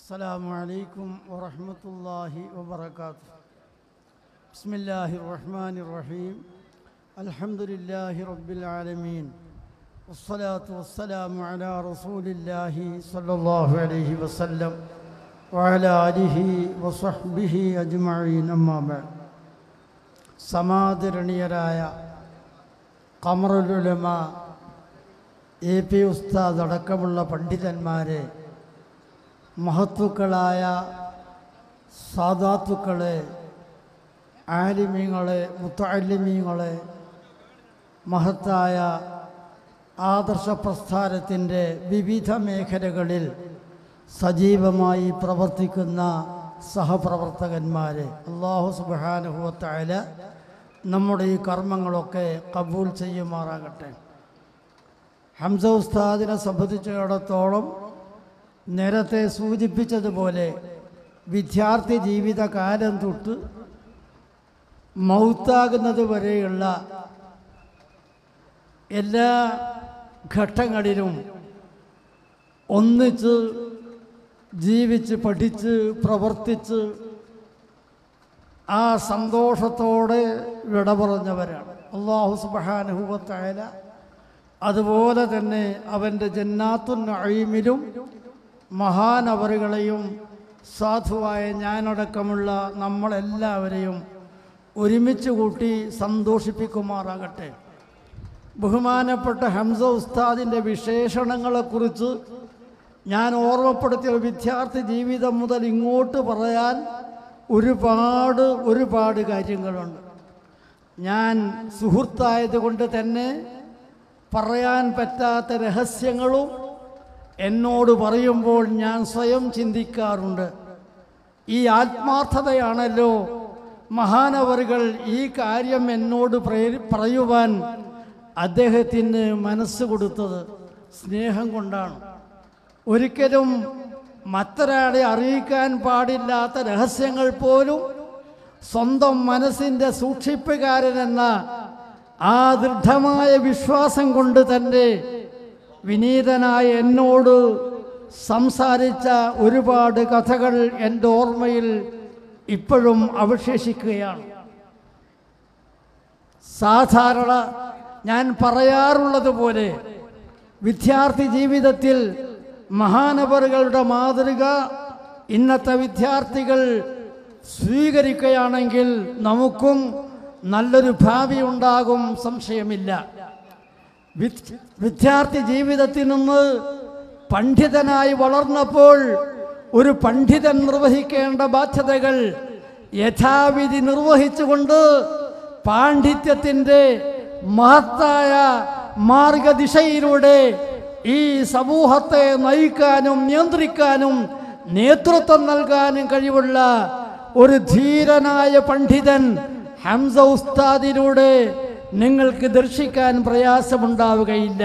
السلام عليكم ورحمة الله وبركاته. بسم الله الرحمن الرحيم. الحمد لله رب العالمين والصلاة والسلام على رسول الله صلى الله عليه وسلم وعلى آله وصحبه أجمعين. أما بعد. സമാദരണീയരായ ഖമറുൽ ഉലമ AP ഉസ്താദ് അടക്കമുള്ള പണ്ഡിതന്മാരെ, മഹത്തുക്കളായ സാദാത്തുക്കളെ, ആലിമീങ്ങളെ, മുത്തഅല്ലിമീങ്ങളെ, മഹത്തായ ആദർശ പ്രസ്ഥാനത്തിൻ്റെ വിവിധ മേഖലകളിൽ സജീവമായി പ്രവർത്തിക്കുന്ന സഹപ്രവർത്തകന്മാരെ, അല്ലാഹു സുബ്ഹാനഹു വ തആല നമ്മുടെ ഈ കർമ്മങ്ങളൊക്കെ കബൂൽ ചെയ്യുമാറാകട്ടെ. ഹംസ ഉസ്താദിനെ സംബന്ധിച്ചിടത്തോളം നേരത്തെ സൂചിപ്പിച്ചതുപോലെ വിദ്യാർത്ഥി ജീവിതകാലം തൊട്ട് മൗത്താകുന്നത് വരെയുള്ള എല്ലാ ഘട്ടങ്ങളിലും ഒന്നിച്ച് ജീവിച്ച് പഠിച്ച് പ്രവർത്തിച്ച് ആ സന്തോഷത്തോടെ വിട പറഞ്ഞവരാണ്. അല്ലാഹു സുബ്ഹാനഹു വ തആല അതുപോലെ തന്നെ അവൻ്റെ ജന്നാത്തുൻ നഈമിലും മഹാനവറുകളെയും സാധുവായ ഞാനടക്കമുള്ള നമ്മളെല്ലാവരെയും ഒരുമിച്ച് കൂട്ടി സന്തോഷിപ്പിക്കുമാറാകട്ടെ. ബഹുമാനപ്പെട്ട ഹംസ ഉസ്താദിൻ്റെ വിശേഷണങ്ങളെക്കുറിച്ച് ഞാൻ ഓർമ്മപ്പെടുത്തിയ വിദ്യാർത്ഥി ജീവിതം മുതൽ ഇങ്ങോട്ട് പറയാൻ ഒരുപാട് കാര്യങ്ങളുണ്ട്. ഞാൻ സുഹൃത്തായതുകൊണ്ട് തന്നെ പറയാൻ പറ്റാത്ത രഹസ്യങ്ങളും എന്നോട് പറയുമ്പോൾ ഞാൻ സ്വയം ചിന്തിക്കാറുണ്ട്. ഈ ആത്മാർത്ഥതയാണല്ലോ മഹാനവറുകൾ ഈ കാര്യം എന്നോട് പറയുവാൻ അദ്ദേഹത്തിന് മനസ്സ് കൊടുത്തത്. സ്നേഹം കൊണ്ടാണ്. ഒരിക്കലും മറ്റൊരാളെ അറിയിക്കാൻ പാടില്ലാത്ത രഹസ്യങ്ങൾ പോലും സ്വന്തം മനസ്സിൻ്റെ സൂക്ഷിപ്പുകാരനെന്ന ആ ദൃഢമായ വിശ്വാസം കൊണ്ട് തന്നെ വിനീതനായ എന്നോട് സംസാരിച്ച ഒരുപാട് കഥകൾ എൻ്റെ ഓർമ്മയിൽ ഇപ്പോഴും അവശേഷിക്കുകയാണ്. സാധാരണ ഞാൻ പറയാറുള്ളത് പോലെ വിദ്യാർത്ഥി ജീവിതത്തിൽ മഹാനവറുകളുടെ മാതൃക ഇന്നത്തെ വിദ്യാർത്ഥികൾ സ്വീകരിക്കുകയാണെങ്കിൽ നമുക്കും നല്ലൊരു ഭാവി ഉണ്ടാകും, സംശയമില്ല. വിദ്യാർത്ഥി ജീവിതത്തിൽ നിന്ന് പണ്ഡിതനായി വളർന്നപ്പോൾ ഒരു പണ്ഡിതൻ നിർവഹിക്കേണ്ട ബാധ്യതകൾ യഥാവിധി നിർവഹിച്ചുകൊണ്ട് പാണ്ഡിത്യത്തിൻ്റെ മഹത്തായ മാർഗദിശയിലൂടെ ഈ സമൂഹത്തെ നയിക്കാനും നിയന്ത്രിക്കാനും നേതൃത്വം നൽകാനും കഴിവുള്ള ഒരു ധീരനായ പണ്ഡിതൻ ഹംസ ഉസ്താദിലൂടെ നിങ്ങൾക്ക് ദർശിക്കാൻ പ്രയാസമുണ്ടാവുകയില്ല.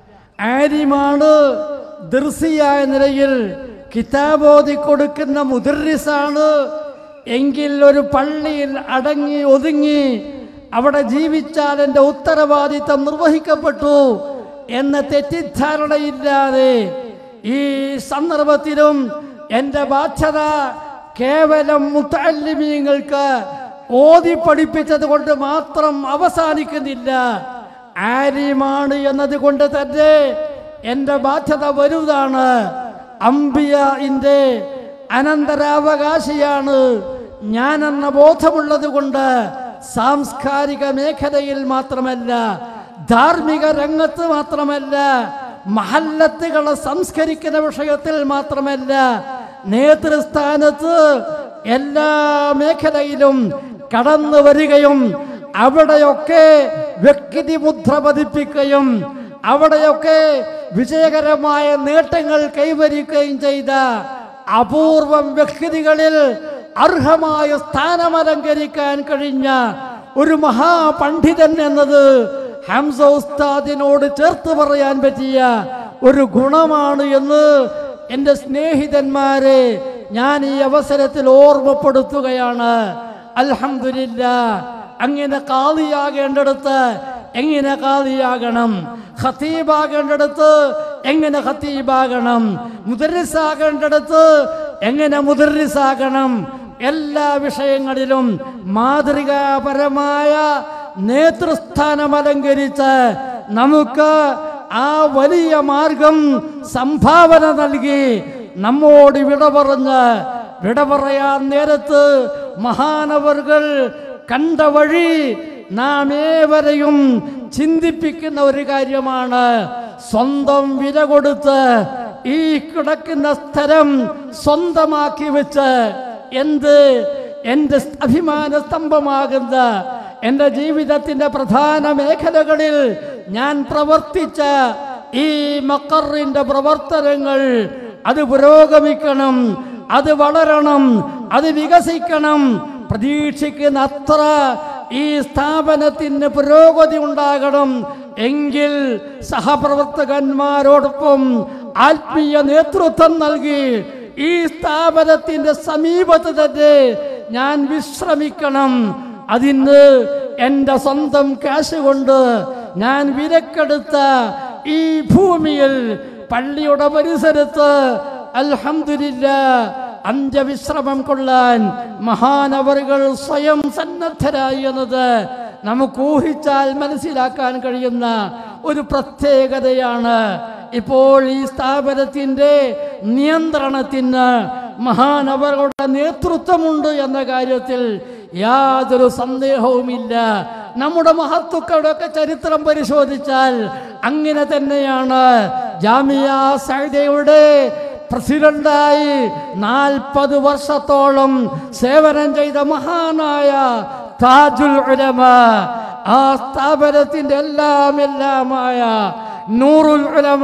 ആലിമാണ്, ദർസിയായ നിലയിൽ കിതാബോധി കൊടുക്കുന്ന മുദർരിസാണ് എങ്കിൽ ഒരു പള്ളിയിൽ അടങ്ങി ഒതുങ്ങി അവിടെ ജീവിച്ചാൽ എൻ്റെ ഉത്തരവാദിത്തം നിർവഹിക്കപ്പെട്ടു എന്ന തെറ്റിദ്ധാരണയില്ലാതെ ഈ സന്ദർഭത്തിലും എൻ്റെ ബാധ്യത കേവലം മുത്തഅല്ലിമീങ്ങൾക്ക് ഓതി പഠിപ്പിച്ചത് കൊണ്ട് മാത്രം അവസാനിക്കുന്നില്ല. ആലിമാണ് എന്നതുകൊണ്ട് തന്നെ എൻ്റെ ബാധ്യത വലുതാണ്. അംബിയാഇന്റെ അനന്തരാവകാശിയാണ് ഞാനെന്ന ബോധമുള്ളത് കൊണ്ട് സാംസ്കാരിക മേഖലയിൽ മാത്രമല്ല, ധാർമ്മിക രംഗത്ത് മാത്രമല്ല, മഹല്ലത്തുകളെ സംസ്കരിക്കുന്ന വിഷയത്തിൽ മാത്രമല്ല, നേതൃസ്ഥാനത്ത് എല്ലാ മേഖലയിലും കടന്നു വരികയും അവിടെയൊക്കെ വ്യക്തി മുദ്ര പതിപ്പിക്കുകയും അവിടെയൊക്കെ വിജയകരമായ നേട്ടങ്ങൾ കൈവരിക്കുകയും ചെയ്ത അപൂർവം വ്യക്തികളിൽ അർഹമായ സ്ഥാനമലങ്കരിക്കാൻ കഴിഞ്ഞ ഒരു മഹാപണ്ഡിതൻ എന്നത് ഹംസ ഉസ്താദിനോട് ചേർത്ത് പറയാൻ പറ്റിയ ഒരു ഗുണമാണ് എന്ന് എൻ്റെ സ്നേഹിതന്മാരെ ഞാൻ ഈ അവസരത്തിൽ ഓർമ്മപ്പെടുത്തുകയാണ്. അൽഹംദുലില്ലാഹ്. അങ്ങനെ ഖാദിയാകേണ്ടടുത്ത് എങ്ങനെ ഖാദിയാകണം, ഖതീബാകേണ്ടടുത്ത് എങ്ങനെ ഖതീബാകണം, മുദർരിസാകേണ്ടടുത്ത് എങ്ങനെ മുദർരിസാകണം, എല്ലാ വിഷയങ്ങളിലും മാതൃകാപരമായ നേതൃസ്ഥാനം അലങ്കരിച്ച് നമുക്ക് ആ വലിയ മാർഗം സംഭാവന നൽകി നമ്മോട് വിട പറയാൻ നേരത്ത് മഹാനവറുകൾ കണ്ട വഴി നാം ഏവരെയും ചിന്തിപ്പിക്കുന്ന ഒരു കാര്യമാണ്. സ്വന്തം വില കൊടുത്ത് ഈ കിടക്കുന്ന സ്ഥലം സ്വന്തമാക്കി വെച്ച് എൻ്റെ അഭിമാന സ്തംഭമാകുന്ന എൻ്റെ ജീവിതത്തിൻ്റെ പ്രധാന മേഖലകളിൽ ഞാൻ പ്രവർത്തിച്ച ഈ മഖറിന്റെ പ്രവർത്തനങ്ങൾ അത് പുരോഗമിക്കണം, അത് വളരണം, അത് വികസിക്കണം. പ്രതീക്ഷിക്കുന്ന അത്ര ഈ സ്ഥാപനത്തിന് പുരോഗതി ഉണ്ടാകണം എങ്കിൽ സഹപ്രവർത്തകന്മാരോടൊപ്പം ആത്മീയ നേതൃത്വം നൽകി ഈ സ്ഥാപനത്തിന്റെ സമീപത്ത് തന്നെ ഞാൻ വിശ്രമിക്കണം. അതിന് എൻ്റെ സ്വന്തം കാശ് കൊണ്ട് ഞാൻ വിലക്കെടുത്ത ഈ ഭൂമിയിൽ പള്ളിയുടെ പരിസരത്ത് അൽഹംദുലില്ലാഹ് അന്ത്യവിശ്രമം കൊള്ളാൻ മഹാനവറുകൾ സ്വയം സന്നദ്ധരായി എന്നത് നമുക്ക് ഊഹിച്ചാൽ മനസ്സിലാക്കാൻ കഴിയുന്ന ഒരു പ്രത്യേകതയാണ്. ഇപ്പോൾ ഈ സ്ഥാപനത്തിൻ്റെ നിയന്ത്രണത്തിന് മഹാനവറുകളുടെ നേതൃത്വമുണ്ട് എന്ന കാര്യത്തിൽ യാതൊരു സന്ദേഹവുമില്ല. നമ്മുടെ മഹത്തുക്കളുടെയൊക്കെ ചരിത്രം പരിശോധിച്ചാൽ അങ്ങനെ തന്നെയാണ്. ജാമിയ സഅദിയുടെ പ്രസിഡന്റായി 40 വർഷത്തോളം സേവനം ചെയ്ത മഹാനായ താജുൽ ഉലമ, ആ സ്ഥാപനത്തിന്റെ എല്ലാമായ നൂറുൽ ഉലമ,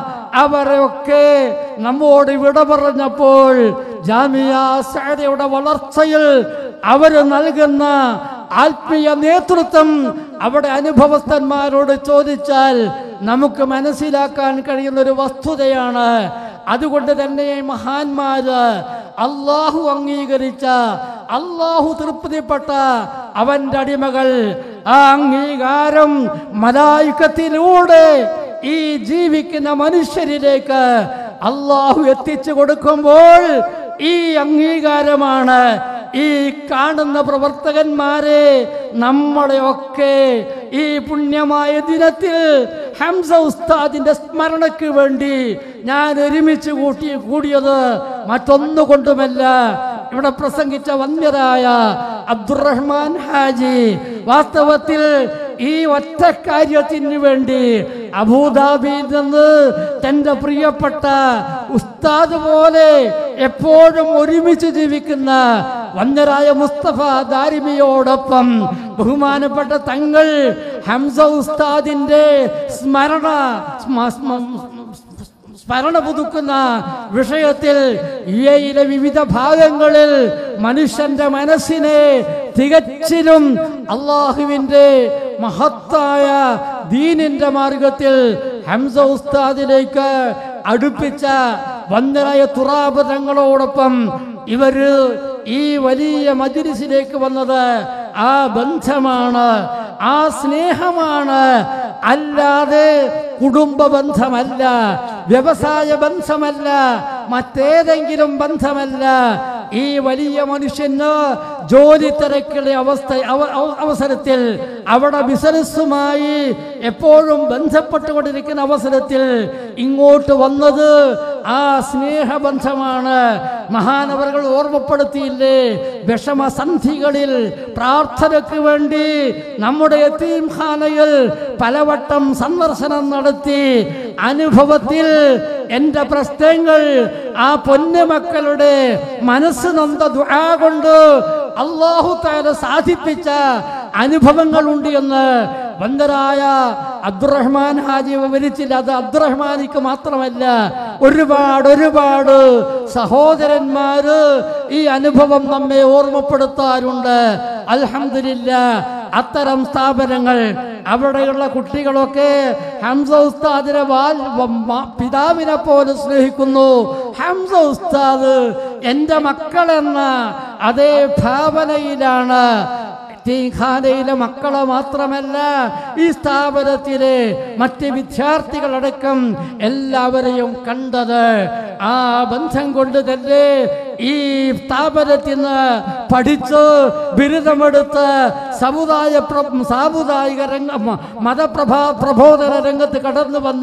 അവരൊക്കെ നമ്മോട് വിട പറഞ്ഞപ്പോൾ ജാമിയ സഅദിയുടെ വളർച്ചയിൽ അവർ നൽകുന്ന ആത്മീയ നേതൃത്വം അവിടെ അനുഭവസ്ഥന്മാരോട് ചോദിച്ചാൽ നമുക്ക് മനസ്സിലാക്കാൻ കഴിയുന്ന ഒരു വസ്തുതയാണ്. അതുകൊണ്ട് തന്നെ മഹാന്മാര് അള്ളാഹു അംഗീകരിച്ച, അള്ളാഹു തൃപ്തിപ്പെട്ട അവന്റെ അടിമകൾ ആ അംഗീകാരം മലായികത്തിലൂടെ ഈ ജീവിക്കുന്ന മനുഷ്യരിലേക്ക് അള്ളാഹു എത്തിച്ചു കൊടുക്കുമ്പോൾ ഈ അംഗീകാരമാണ് ഈ കാണുന്ന പ്രവർത്തകന്മാരെ നമ്മളെയൊക്കെ ഈ പുണ്യമായ ദിനത്തിൽ ഹംസ ഉസ്താദിന്റെ സ്മരണയ്ക്ക് വേണ്ടി ഞാൻ ഒരുമിച്ച് കൂടിയത് മറ്റൊന്നുകൊണ്ടുമല്ല. ഇവിടെ പ്രസംഗിച്ച വന്യരായ അബ്ദുറഹ്മാൻ ഹാജി വാസ്തവത്തിൽ ഈ ഒറ്റ കാര്യത്തിന് വേണ്ടി അബൂദാബിയിൽ നിന്ന് തന്റെ പ്രിയപ്പെട്ട ഉസ്താദ് പോലെ എപ്പോഴും ഒരുമിച്ച് ജീവിക്കുന്ന വന്യരായ മുസ്തഫ ദാരിമിയോടൊപ്പം ബഹുമാനപ്പെട്ട തങ്ങൾ ഹംസ ഉസ്താദിന്റെ സ്മരണ പുതുക്കുന്ന വിഷയത്തിൽ യുഎഇയിലെ വിവിധ ഭാഗങ്ങളിൽ മനുഷ്യന്റെ മനസ്സിനെ തികച്ചിലും അള്ളാഹുവിന്റെ മഹത്തായ ദീനിന്റെ മാർഗത്തിൽ ഹംസ ഉസ്താദിലേക്ക് അടുപ്പിച്ച വന്ദനായ തുറാബ് തങ്ങളോടൊപ്പം ഇവര് ഈ വലിയ മജ്‌ലിസിലേക്ക് വന്നത് ആ ബന്ധമാണ്, ആ സ്നേഹമാണ്. അല്ലാതെ കുടുംബ ബന്ധമല്ല, വ്യവസായ ബന്ധമല്ല, മറ്റേതെങ്കിലും ബന്ധമല്ല. ഈ വലിയ മനുഷ്യന് ജോലി തിരക്കുള്ള അവസരത്തിൽ അവിടെ ബിസിനസ്സുമായി എപ്പോഴും ബന്ധപ്പെട്ടുകൊണ്ടിരിക്കുന്ന അവസരത്തിൽ ഇങ്ങോട്ട് വന്നത് ആ സ്നേഹബന്ധമാണ്. മഹാനവറുകൾ ഓർമ്മപ്പെടുത്തിയില്ലേ, വിഷമസന്ധികളിൽ പ്രാർത്ഥനയ്ക്ക് വേണ്ടി നമ്മുടെ യതീംഖാനയിൽ പലവട്ടം സന്ദർശനം നടത്തി അനുഭവത്തിൽ എൻ്റെ പ്രശ്നങ്ങൾ ആ പൊന്നുമക്കളുടെ മനസ്സ് നൊന്ത ദുആ കൊണ്ട് അല്ലാഹു തആല സാധിപ്പിച്ച അനുഭവങ്ങളുണ്ട് എന്ന് വന്ദരായ അബ്ദുറഹ്മാൻ ഹാജി വിവരിച്ചില്ല. അത് അബ്ദുറഹ്മാനിക്ക് മാത്രമല്ല, ഒരുപാട് സഹോദരന്മാര് ഈ അനുഭവം നമ്മെ ഓർമ്മപ്പെടുത്താറുണ്ട്. അൽഹംദുലില്ലാഹ് അത്തരം സ്ഥാപനങ്ങൾ അവിടെയുള്ള കുട്ടികളൊക്കെ ഹംസ ഉസ്താദിനെ പിതാവിനെ പോലെ സ്നേഹിക്കുന്നു. ഹംസ ഉസ്താദ് എൻ്റെ മക്കളെന്ന അതേ ഭാവനയിലാണ് യതീംഖാനയിലെ മക്കളെ മാത്രമല്ല ഈ സ്ഥാപനത്തിലെ മറ്റ് വിദ്യാർത്ഥികളടക്കം എല്ലാവരെയും കണ്ടത്. ആ ബന്ധം കൊണ്ട് തന്നെ ഈ സ്ഥാപനത്തിൽ നിന്ന് പഠിച്ച് ബിരുദമെടുത്ത് സാമുദായിക രംഗം പ്രബോധന രംഗത്ത് കടന്നു വന്ന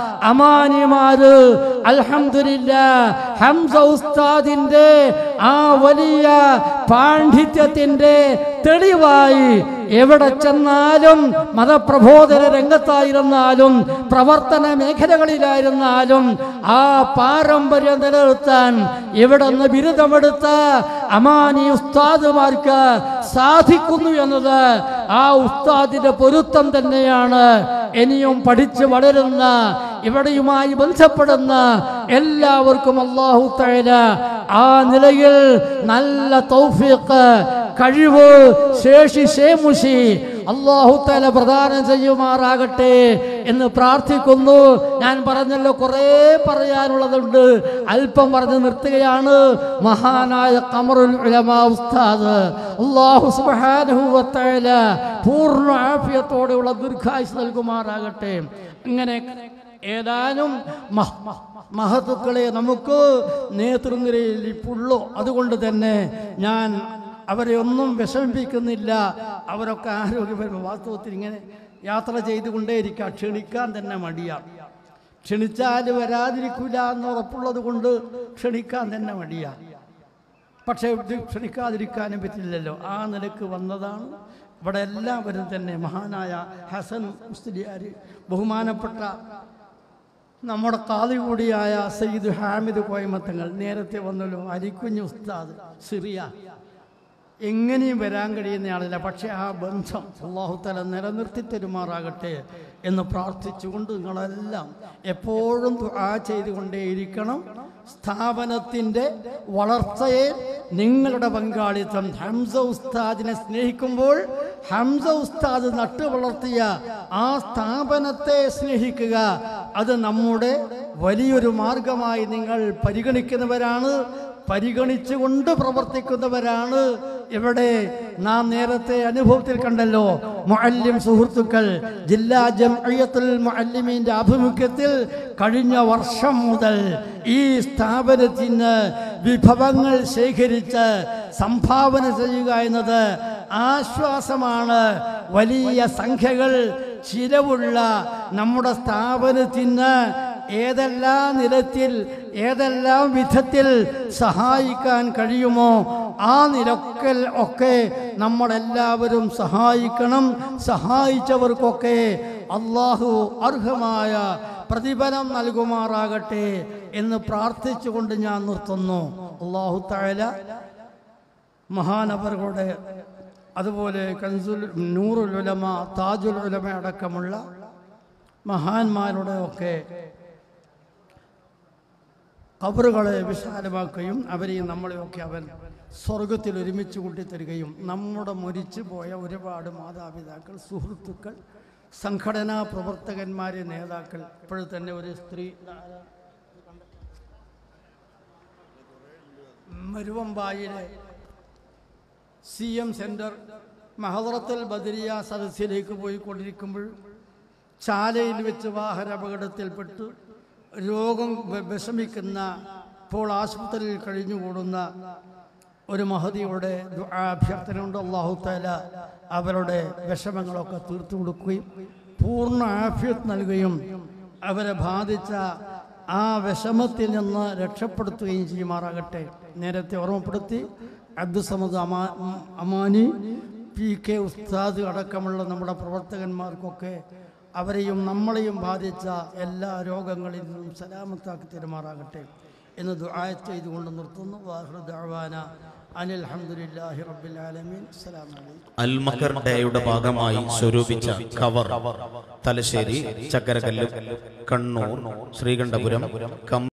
അമാനിമാര് അൽഹംദുലില്ലാഹ് ഹംസ ഉസ്താദിന്റെ ആ വലിയ പാണ്ഡിത്യത്തിന്റെ തെളിവായി എവിടെ ചെന്നാലും മതപ്രബോധന രംഗത്തായിരുന്നാലും പ്രവർത്തന മേഖലകളിലായിരുന്നാലും ആ പാരമ്പര്യം നിലനിർത്താൻ ഇവിടെ നിന്ന് ബിരുദമെടുത്ത അമാനി ഉസ്താദുമാർക്ക് സാധിക്കുന്നു എന്നത് ആ ഉസ്താദിന്റെ പൊരുത്തം തന്നെയാണ്. ഇനിയും പഠിച്ചു വളരുന്ന ഇവിടെയുമായി ബന്ധപ്പെടുന്ന എല്ലാവർക്കും അല്ലാഹു തആല ആ നിലയിൽ നല്ല തൗഫീഖ്, കഴിവ്, ശേഷി, ശേമുഷി അല്ലാഹു തആല പ്രദാനം ചെയ്യുമാറാകട്ടെ എന്ന് പ്രാർത്ഥിക്കുന്നു. ഞാൻ പറഞ്ഞല്ലോ, കുറേ പറയാനുള്ളതുണ്ട്, അല്പം പറഞ്ഞു നിർത്തുകയാണ്. മഹാനായ ഖമറുൽ ഉലമാ ഉസ്താദ് അല്ലാഹു സുബ്ഹാനഹു വ തആല പൂർണ്ണ ആഫിയത്തോടെയുള്ള ദീർഘായുസ് നൽകുമാറാകട്ടെ. അങ്ങനെ ഏതാനും മഹത്തുക്കളെ നമുക്ക് നേതൃനിരയിൽ ഇപ്പുള്ളൂ. അതുകൊണ്ട് തന്നെ ഞാൻ അവരെ ഒന്നും വിഷമിപ്പിക്കുന്നില്ല. അവരൊക്കെ ആരോഗ്യപരമായ വാസ്തവത്തിൽ ഇങ്ങനെ യാത്ര ചെയ്തുകൊണ്ടേയിരിക്കുക. ക്ഷണിക്കാൻ തന്നെ മടിയാണ്. ക്ഷണിച്ചാൽ വരാതിരിക്കില്ല എന്ന് ഉറപ്പുള്ളത് കൊണ്ട് ക്ഷണിക്കാൻ തന്നെ മടിയാണ്. പക്ഷേ ക്ഷണിക്കാതിരിക്കാനും പറ്റില്ലല്ലോ. ആ നിലക്ക് വന്നതാണ്. ഇവിടെ എല്ലാവരും തന്നെ മഹാനായ ഹസൻ മുസ്ലിയാർ, ബഹുമാനപ്പെട്ട നമ്മുടെ ഖാദി കൂടിയായ സയ്യിദ് ഹാമിദ് കോയമത്തങ്ങൾ, നേരത്തെ വന്നല്ലോ അലിക്കുഞ്ഞ് ഉസ്താദ്, സിറിയ, എങ്ങനെയും വരാൻ കഴിയുന്നയാളില്ല. പക്ഷേ ആ ബന്ധം അല്ലാഹു തആല നിലനിർത്തി തരുമാറാകട്ടെ എന്ന് പ്രാർത്ഥിച്ചുകൊണ്ട് നിങ്ങളെല്ലാം എപ്പോഴും ദുആ ചെയ്തുകൊണ്ടേയിരിക്കണം. സ്ഥാപനത്തിൻ്റെ വളർച്ചയെ നിങ്ങളുടെ പങ്കാളിത്തം, ഹംസ ഉസ്താദിനെ സ്നേഹിക്കുമ്പോൾ ഹംസ ഉസ്താദ് നട്ടു വളർത്തിയ ആ സ്ഥാപനത്തെ സ്നേഹിക്കുക. അത് നമ്മുടെ വലിയൊരു മാർഗമായി നിങ്ങൾ പരിഗണിക്കുന്നവരാണ്, പരിഗണിച്ചുകൊണ്ട് പ്രവർത്തിക്കുന്നവരാണ്. ഇവിടെ നാം നേരത്തെ അനുഭവത്തിൽ കണ്ടല്ലോ, മുഅല്ലിം സുഹൃത്തുക്കൾ ജില്ലാ ജംഇയ്യത്തുൽ മുഅല്ലിമീന്റെ ആഭിമുഖ്യത്തിൽ കഴിഞ്ഞ വർഷം മുതൽ ഈ സ്ഥാപനത്തിന് വിഭവങ്ങൾ ശേഖരിച്ച് സംഭാവന ചെയ്യുക എന്നത് ആശ്വാസമാണ്. വലിയ സംഖ്യകൾ ചിലവുള്ള നമ്മുടെ സ്ഥാപനത്തിന് ഏതെല്ലാം നിലത്തിൽ ഏതെല്ലാം വിധത്തിൽ സഹായിക്കാൻ കഴിയുമോ ആ നിലക്കൽ ഒക്കെ നമ്മളെല്ലാവരും സഹായിക്കണം. സഹായിച്ചവർക്കൊക്കെ അല്ലാഹു അർഹമായ പ്രതിഫലം നൽകുമാറാകട്ടെ എന്ന് പ്രാർത്ഥിച്ചുകൊണ്ട് ഞാൻ നിർത്തുന്നു. അല്ലാഹു തആല മഹാനവറുകളുടെ, അതുപോലെ കൻസുൽ നൂറുൽ ഉലമ, താജുൽ ഉലമ അടക്കമുള്ള മഹാന്മാരുടെ ഒക്കെ ഖബറുകളെ വിശാലമാക്കുകയും അവരെയും നമ്മളെയൊക്കെ അവൻ സ്വർഗത്തിൽ ഒരുമിച്ച് കൂട്ടിത്തരികയും നമ്മുടെ മരിച്ചു പോയ ഒരുപാട് മാതാപിതാക്കൾ, സുഹൃത്തുക്കൾ, സംഘടനാ പ്രവർത്തകന്മാരെ, നേതാക്കൾ, ഇപ്പോഴും തന്നെ ഒരു സ്ത്രീ മരുവമ്പായിലെ CM സെൻറ്റർ മഹദറത്തുൽ ബദരിയ സദസ്സിലേക്ക് പോയിക്കൊണ്ടിരിക്കുമ്പോൾ ചാലയിൽ വെച്ച് വാഹനാപകടത്തിൽപ്പെട്ട് രോഗം വിഷമിക്കുന്ന, ഇപ്പോൾ ആശുപത്രിയിൽ കഴിഞ്ഞുകൂടുന്ന ഒരു മഹദിയുടെ അഭ്യർത്ഥനയുണ്ട്. അല്ലാഹു തആല അവരുടെ വിഷമങ്ങളൊക്കെ തീർത്തു കൊടുക്കുകയും പൂർണ്ണ ആഫിയത്ത് നൽകുകയും അവരെ ബാധിച്ച ആ വിഷമത്തിൽ നിന്ന് രക്ഷപ്പെടുത്തുകയും ചെയ്യുമാറാകട്ടെ. നേരത്തെ ഓർമ്മപ്പെടുത്തി അബ്ദുസമദ് അമാനി, PK ഉസ്താദ് അടക്കമുള്ള നമ്മുടെ പ്രവർത്തകന്മാർക്കൊക്കെ അവരെയും നമ്മളെയും ബാധിച്ച എല്ലാ രോഗങ്ങളിൽ നിന്നും സലാമത്താക്കി തരുമാറാകട്ടെ എന്ന് ദുആ ചെയ്തുകൊണ്ട് നിർത്തുന്നു. വാഹിറു ദഅവാന അനിൽ ഹംദുലില്ലാഹി റബ്ബിൽ ആലമീൻ. അസ്സലാമു അലൈക്കും. അൽ മഖർ ഡേയുടെ ഭാഗമായി സ്വരൂപിച്ച കവർ തലശ്ശേരി, ചക്കരക്കല്ല്, കണ്ണൂർ, ശ്രീകണ്ഠപുരം,